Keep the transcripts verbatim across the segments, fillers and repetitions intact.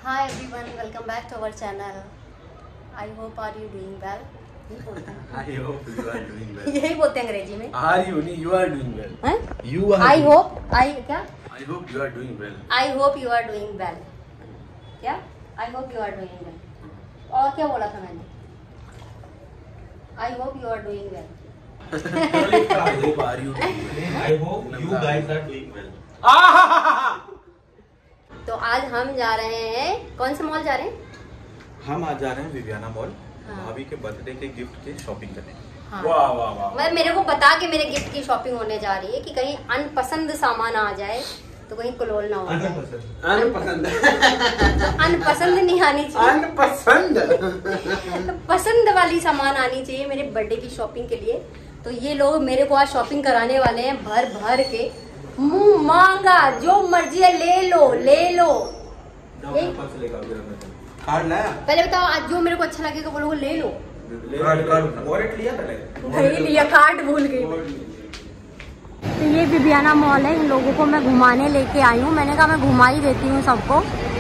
Hi everyone, welcome back to our channel. I hope are you doing well. I hope you are doing well. यही बोलते हैं अंग्रेजी में. Are you नहीं? You are doing well. हैं? You are. I doing- hope I क्या? I hope you are doing well. I hope you are doing well. क्या? I hope you are doing well. और क्या बोला था मैंने? I hope you are doing well. I hope are you doing well. I hope you guys are doing well. तो आज हम जा रहे हैं, कौन से मॉल जा रहे हैं? हम आज जा रहे हैं विवियाना मॉल हाँ। भाभी के बर्थडे के गिफ्ट के शॉपिंग करने। हाँ। वाह वाह वाह। मैं मेरे को बता के मेरे गिफ्ट की शॉपिंग होने जा रही है कि कहीं अनपसंद सामान आ जाए तो कहीं कुलोल ना हो जाए। अनपसंद। तो अनपसंद नहीं आनी चाहिए, अनपसंद। पसंद वाली सामान आनी चाहिए मेरे बर्थडे की शॉपिंग के लिए। तो ये लोग मेरे को आज शॉपिंग कराने वाले हैं भर भर के, मुंह मांगा जो मर्जी है ले लो ले लो। कार्ड लाया? पहले बताओ आज जो मेरे को अच्छा लगेगा वो लोग ले लो। कार्ड कार्ड वॉलेट लिया था? नहीं लिया, कार्ड भूल गई। तो ये विवियाना मॉल है, इन लोगों को मैं घुमाने लेके आई हूँ। मैंने कहा मैं घुमा ही देती हूँ सबको।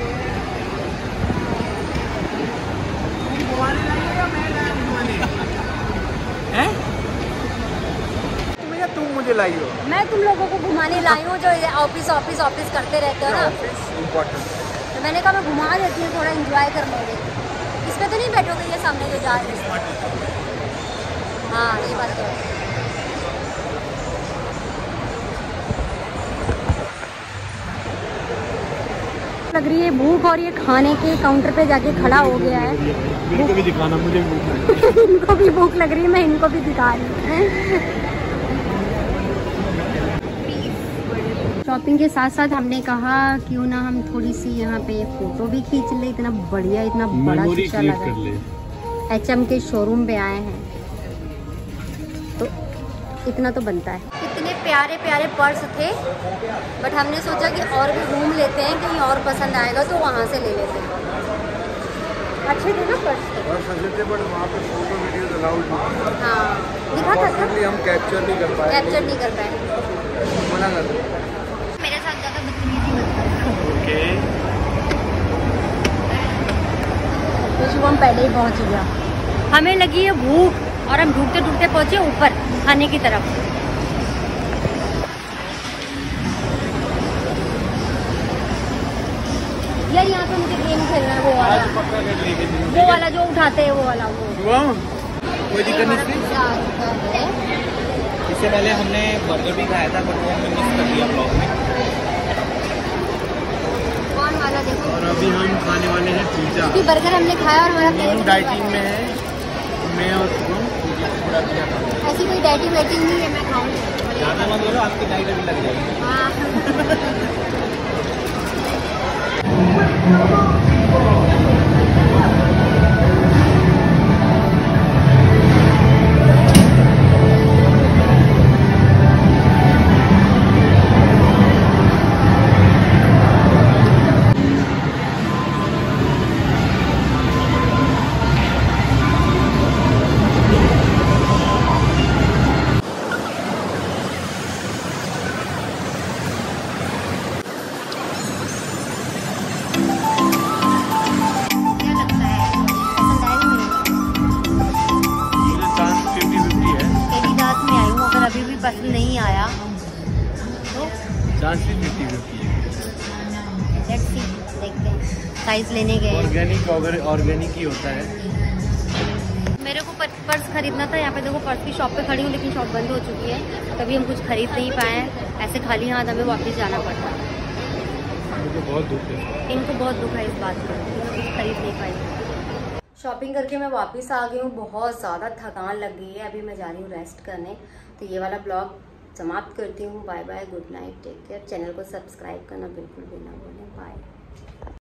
तुम मुझे लाई हो। मैं तुम लोगों को घुमाने लाई हूँ जो ऑफिस ऑफिस ऑफिस करते रहते हो ना। इम्पोर्टेंट। तो मैंने कहा मैं घुमा देती हूँ, थोड़ा एंजॉय कर लोगे। इसमें तो नहीं बैठोगे ये सामने जो जा रहे हैं? हाँ ये बात तो है। लग रही है भूख और ये खाने के काउंटर पे जाके खड़ा हो गया है। इनको भी दिखाना, मुझे भी भूख इनको भी भूख लग रही है, मैं इनको भी दिखा रही हूँ। शॉपिंग के साथ साथ हमने कहा क्यों ना हम थोड़ी सी यहाँ पे फोटो भी खींच ले। इतना बढ़िया, इतना बड़ा शीशा लगा। एच एम के शोरूम पे आए हैं तो इतना तो बनता है। इतने प्यारे प्यारे पर्स थे, बट हमने सोचा कि और भी घूम लेते हैं, कहीं और पसंद आएगा तो वहाँ से ले लेते हैं। अच्छे थे ना पर्स? बस अच्छे थे, बट वहाँ पे फोटो वीडियोस अलाउड नहीं। हाँ दिखा था, हम कैप्चर नहीं कर पाए। कैप्चर नहीं कर पाए, मना कर दो। मेरे साथ ज़्यादा बदतमीजी मत करो। ओके। तो शुभम पहले ही पहुंच गया। हमें लगी है भूख और हम ढूंढते ढूंढते पहुंचे ऊपर खाने की तरफ। यार यहाँ पे मुझे गेम खेलना है, वो वाला वो वाला जो उठाते हैं, वो वाला वो कोई दिक्कत नहीं थी। इससे पहले हमने बर्गर भी खाया था, बट वो हमने मिस कर दिया ब्लॉग में। कौन वाला देखो। और अभी हम खाने वाले हैं पिज्जा। क्योंकि बर्गर हमने खाया और हमारा हम डाइटिंग में है, मैं और तुम पूरा किया था। ऐसी कोई डाइटिंग वाइटिंग नहीं है, मैं खाऊंगी। ज़्यादा मत बोलो, आपकी डाइट अभी लग जाएगी। हाँ अभी भी पसंद नहीं आया तो चांस फिफ्टी फिफ्टी है। लेट्स सी, देखते हैं। साइज लेने गए, ऑर्गेनिक ऑर्गेनिक ही होता है। मेरे को पर्स खरीदना था। यहाँ पे देखो पर्स की शॉप पे खड़ी हूँ, लेकिन शॉप बंद हो चुकी है, तभी हम कुछ खरीद नहीं पाए हैं। ऐसे खाली हाथ हमें वापस जाना पड़ता है। मुझे बहुत दुख है, इनको बहुत दुख है इस बात का, कुछ खरीद नहीं पाई। शॉपिंग करके मैं वापस आ गई हूँ, बहुत ज़्यादा थकान लग गई है। अभी मैं जा रही हूँ रेस्ट करने। तो ये वाला ब्लॉग समाप्त करती हूँ। Bye bye, good night, take care. Channel को सब्सक्राइब करना बिल्कुल भी ना भूलें। बाय।